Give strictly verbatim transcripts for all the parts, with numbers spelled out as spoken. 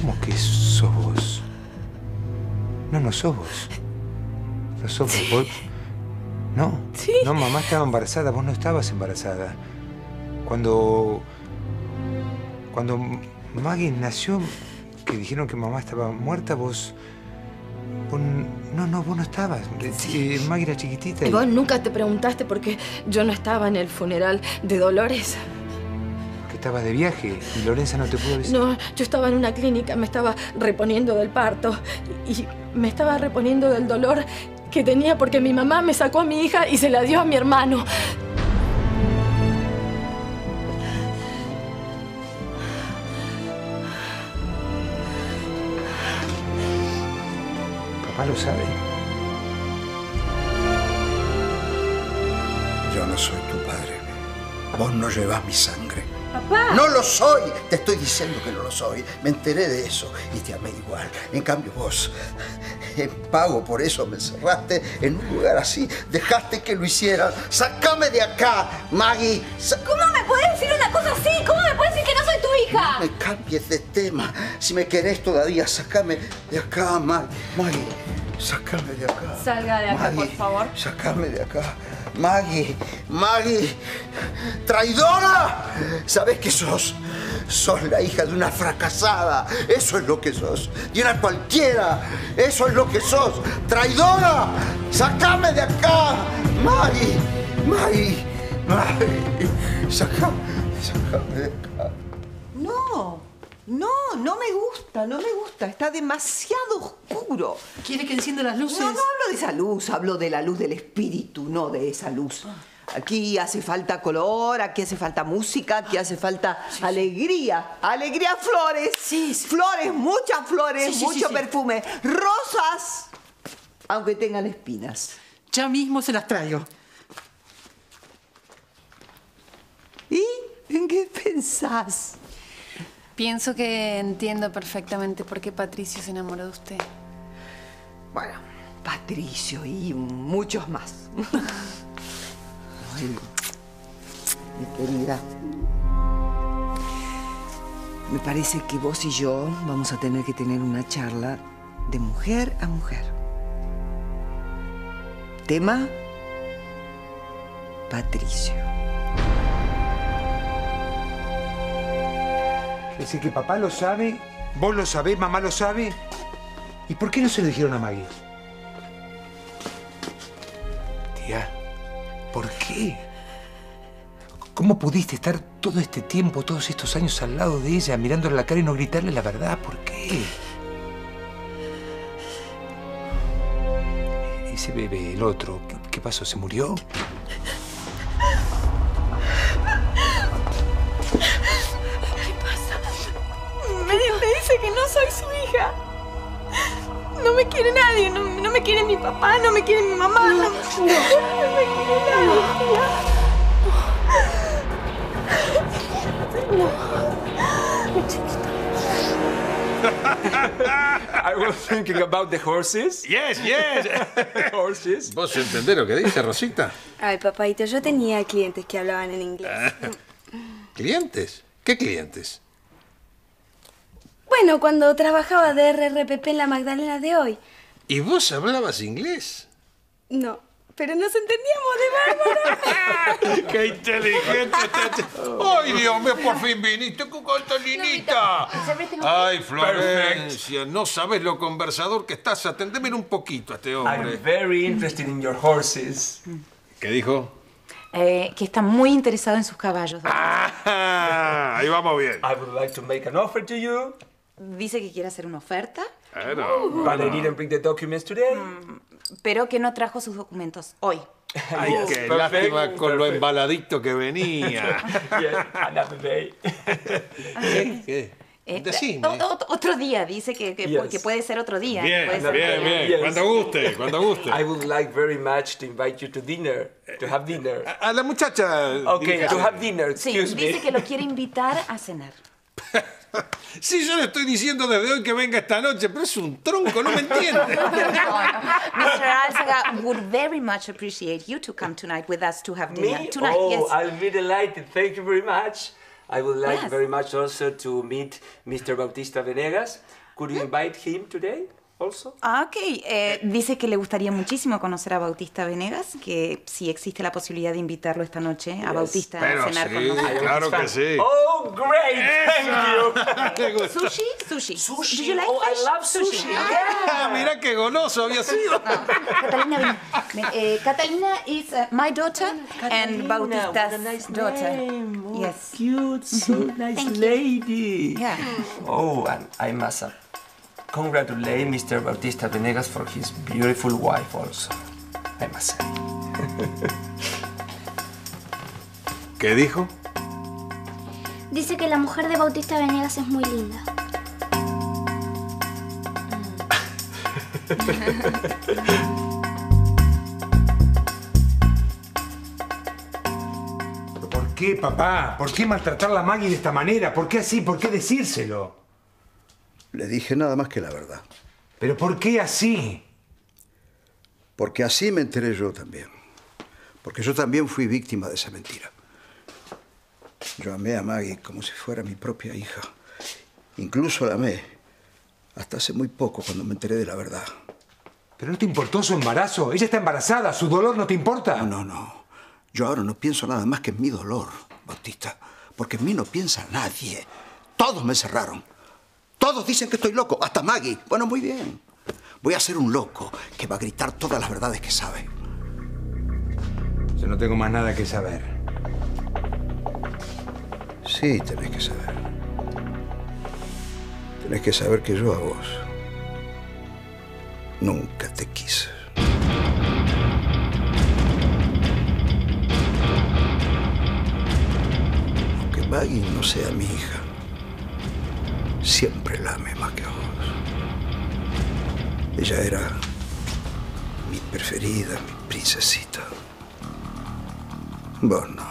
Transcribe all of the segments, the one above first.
¿Cómo que sos vos? No, no sos vos. No sos Sí. vos. No. Sí. No, mamá estaba embarazada. Vos no estabas embarazada. Cuando... Cuando Maggie nació, que dijeron que mamá estaba muerta, vos... vos no, no, vos no estabas. Sí. Eh, Maggie era chiquitita. ¿Y y... vos nunca te preguntaste por qué yo no estaba en el funeral de Dolores? Que estabas de viaje y Lorenza no te pudo avisar. No, yo estaba en una clínica, me estaba reponiendo del parto y me estaba reponiendo del dolor que tenía porque mi mamá me sacó a mi hija y se la dio a mi hermano. Papá lo sabe. Yo no soy tu padre. Vos no llevas mi sangre. ¡Papá! ¡No lo soy! Te estoy diciendo que no lo soy. Me enteré de eso y te amé igual. En cambio vos, en pago por eso me encerraste en un lugar así. Dejaste que lo hicieran. ¡Sácame de acá, Maggie! Sa ¿Cómo me puedes decir una cosa así? ¿Cómo me puedes decir que no soy tu hija? No me cambies de tema. Si me querés todavía, sácame de acá, Maggie. Maggie, sácame de acá. Salga de acá, Maggie, por favor. Sácame de acá. Maggie, Maggie, traidora. ¿Sabés qué sos? Sos la hija de una fracasada. Eso es lo que sos. De una cualquiera. Eso es lo que sos. Traidora. Sácame de acá. Maggie, Maggie, Maggie. Sácame, sácame de acá. No, no, no me gusta, no me gusta. Está demasiado oscuro. ¿Quiere que encienda las luces? No, no hablo de esa luz, hablo de la luz del espíritu, no de esa luz. Aquí hace falta color, aquí hace falta música, aquí hace falta sí, alegría. Sí. Alegría, flores. Sí, sí. Flores, muchas flores, sí, sí, mucho sí, sí. perfume. Rosas, aunque tengan espinas. Ya mismo se las traigo. ¿Y en qué pensás? Pienso que entiendo perfectamente por qué Patricio se enamoró de usted. Bueno, Patricio y muchos más. Ay, mi querida. Me parece que vos y yo vamos a tener que tener una charla de mujer a mujer. Tema: Patricio. Es decir, que papá lo sabe, vos lo sabés, mamá lo sabe. ¿Y por qué no se lo dijeron a Maggie? Tía, ¿por qué? ¿Cómo pudiste estar todo este tiempo, todos estos años al lado de ella, mirándole la cara y no gritarle la verdad? ¿Por qué? Ese bebé, el otro, ¿qué, qué pasó? ¿Se murió? Me dice que no soy su hija. No me quiere nadie. No, no me quiere mi papá, no me quiere mi mamá. No, no, no, no me quiere nadie, tía. No. Mi chiquita. I was thinking about the horses. Yes, yes. Horses. ¿Vos entendés lo que dice, Rosita? Ay, papaito, yo tenía clientes que hablaban en inglés. ¿Clientes? ¿Qué clientes? Bueno, cuando trabajaba de R R P P en la Magdalena de hoy. ¿Y vos hablabas inglés? No, pero nos entendíamos de bárbara. ¡Qué inteligente! ¡Ay, Dios mío, por fin viniste con Catalinita! ¡Ay, Florencia! No sabes lo conversador que estás. Atendeme un poquito a este hombre. I'm very interested in your horses. ¿Qué dijo? Eh, que está muy interesado en sus caballos. Ah, ahí vamos bien. I would like to make an offer to you. Dice que quiere hacer una oferta. Claro. But I didn't bring the documents today. Mm, pero que no trajo sus documentos hoy. Ay, Yes, qué perfect, lástima con lo perfect. embaladito que venía. Yes, another day. ¿Qué? ¿Qué? Eh, Decime. o- o- otro día, dice que, que, Yes. que puede ser otro día. Bien, Puede ser bien, otro día. bien. Yes. Cuando guste, cuando guste. I would like very much to invite you to dinner, to have dinner. A la muchacha... Okay, diríjase. to have dinner, Sí, excuse me. dice que lo quiere invitar a cenar. Sí, yo le estoy diciendo desde hoy que venga esta noche, pero es un tronco, no me entiende. mister Alzaga would very much appreciate you to come tonight with us to have dinner. Me? Tonight, oh, yes. I'll be delighted. Thank you very much. I would like Yes. very much also to meet Mister Bautista Venegas. Could you invite him today also? Ah, ok. Eh, dice que le gustaría muchísimo conocer a Bautista Venegas, que si existe la posibilidad de invitarlo esta noche a Bautista Pero a cenar sí, con nosotros. claro que sí. Oh, great! Thank you. Sushi? Sushi. Sushi. Do you like Oh, I fish? love sushi. Ah, mira qué goloso había sido. Catalina, ven. Ven, eh, Catalina is uh, my daughter and Bautista's what a nice daughter. name. Yes. Cute, so nice lady. Yeah. Oh, and I must uh, congratulate Mister Bautista Venegas for his beautiful wife also. I must say. ¿Qué dijo? Dice que la mujer de Bautista Venegas es muy linda. ¿Por qué, papá? ¿Por qué maltratar a la Maggie de esta manera? ¿Por qué así? ¿Por qué decírselo? Le dije nada más que la verdad. ¿Pero por qué así? Porque así me enteré yo también. Porque yo también fui víctima de esa mentira. Yo amé a Maggie como si fuera mi propia hija. Incluso la amé hasta hace muy poco, cuando me enteré de la verdad. ¿Pero no te importó su embarazo? Ella está embarazada. ¿Su dolor no te importa? No, no, no. Yo ahora no pienso nada más que en mi dolor, Bautista. Porque en mí no piensa nadie. Todos me cerraron. Todos dicen que estoy loco. Hasta Maggie. Bueno, muy bien. Voy a ser un loco que va a gritar todas las verdades que sabe. Yo no tengo más nada que saber. Sí, tenés que saber. Tenés que saber que yo a vos nunca te quise. Aunque Maggie no sea mi hija, siempre la amé más que a vos. Ella era mi preferida, mi princesita. Vos no.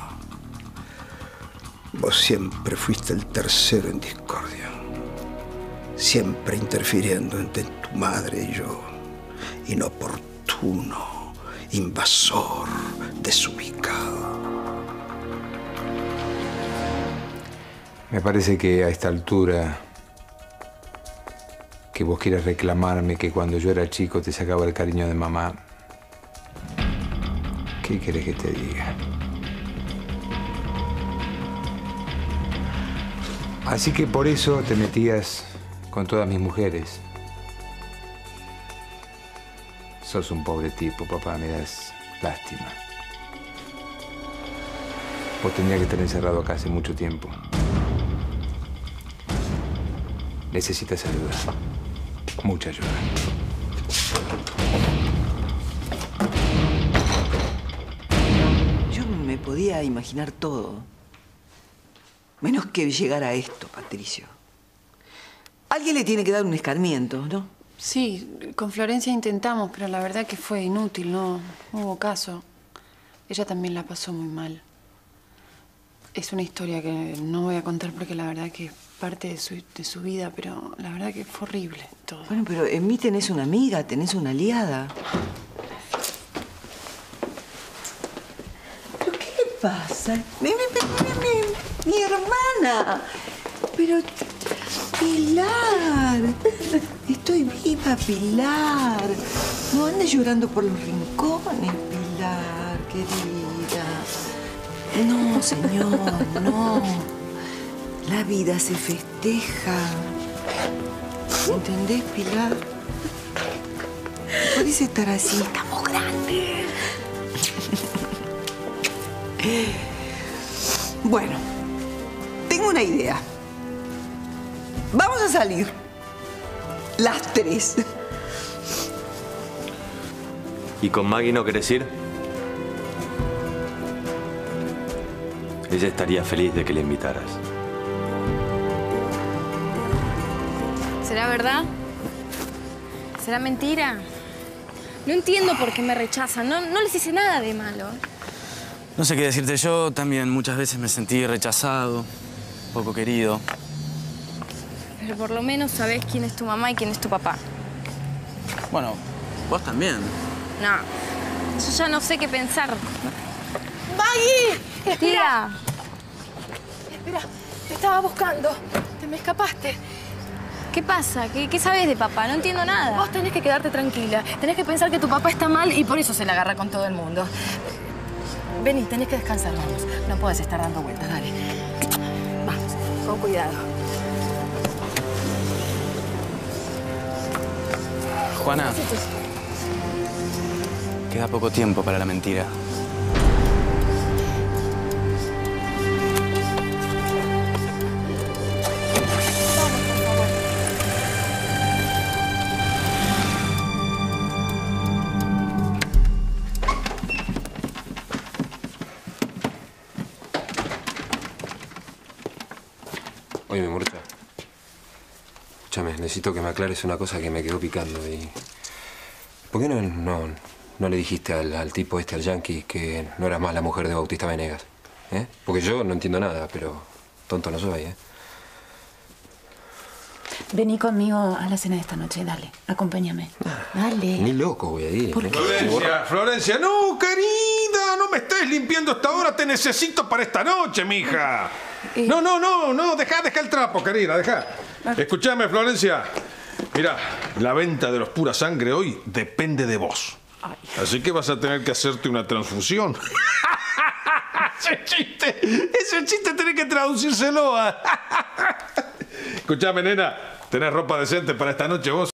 Vos siempre fuiste el tercero en discordia. Siempre interfiriendo entre tu madre y yo. Inoportuno, invasor, desubicado. Me parece que a esta altura que vos quieras reclamarme que cuando yo era chico te sacaba el cariño de mamá. ¿Qué querés que te diga? Así que por eso te metías con todas mis mujeres. Sos un pobre tipo, papá, me das lástima. Vos tendrías que estar encerrado acá hace mucho tiempo. Necesitas ayuda. Mucha ayuda. Yo me podía imaginar todo. Menos que llegara a esto, Patricio. Alguien le tiene que dar un escarmiento, ¿no? Sí, con Florencia intentamos, pero la verdad que fue inútil, no, no hubo caso. Ella también la pasó muy mal. Es una historia que no voy a contar porque la verdad que es parte de su, de su vida, pero la verdad que fue horrible todo. Bueno, pero en mí tenés una amiga, tenés una aliada. ¿Pero qué le pasa? Mi, mi, mi, mi, mi hermana. Pero, Pilar. Estoy viva, Pilar. No andes llorando por los rincones, Pilar, querida. No, señor, no. La vida se festeja. ¿Entendés, Pilar? No podés estar así, estamos grandes. Bueno, tengo una idea. Vamos a salir. Las tres. ¿Y con Maggie no querés ir? Ella estaría feliz de que le invitaras. ¿Será verdad? ¿Será mentira? No entiendo por qué me rechazan. No, no les hice nada de malo. No sé qué decirte. Yo también muchas veces me sentí rechazado, poco querido. Pero por lo menos sabés quién es tu mamá y quién es tu papá. Bueno, vos también. No, yo ya no sé qué pensar. ¡Maggie! Espera. Tía. Espera. estaba buscando. Te me escapaste. ¿Qué pasa? ¿Qué, ¿Qué sabes de papá? No entiendo nada. Vos tenés que quedarte tranquila. Tenés que pensar que tu papá está mal y por eso se la agarra con todo el mundo. Vení, tenés que descansar, vamos. No puedes estar dando vueltas, dale. Vamos, con cuidado. Juana, queda poco tiempo para la mentira. Oye, mi Murcha. Escúchame, necesito que me aclares una cosa que me quedó picando y... ¿Por qué no, no, no le dijiste al, al tipo este, al yankee, que no eras más la mujer de Bautista Venegas? ¿Eh? Porque yo no entiendo nada, pero tonto no soy, ¿eh? Vení conmigo a la cena de esta noche, dale, acompáñame. Dale. Ni loco voy a ir. ¿Por ¿eh? qué? Florencia, Florencia, no, querida, no me estés limpiando esta hora, te necesito para esta noche, mija. No, no, no, no, deja, deja el trapo, querida, deja. Escúchame, Florencia. Mira, la venta de los pura sangre hoy depende de vos. Ay. Así que vas a tener que hacerte una transfusión. Ese chiste, ese chiste tenés que traducírselo a... Escúchame, nena, ¿tenés ropa decente para esta noche vos?